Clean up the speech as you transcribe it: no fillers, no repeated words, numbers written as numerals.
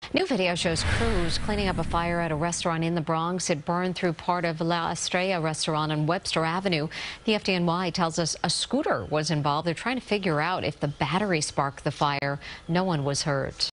New video shows crews cleaning up a fire at a restaurant in the Bronx. It burned through part of Estrella Restaurant on Webster Avenue. The FDNY tells us a scooter was involved. They're trying to figure out if the battery sparked the fire. No one was hurt.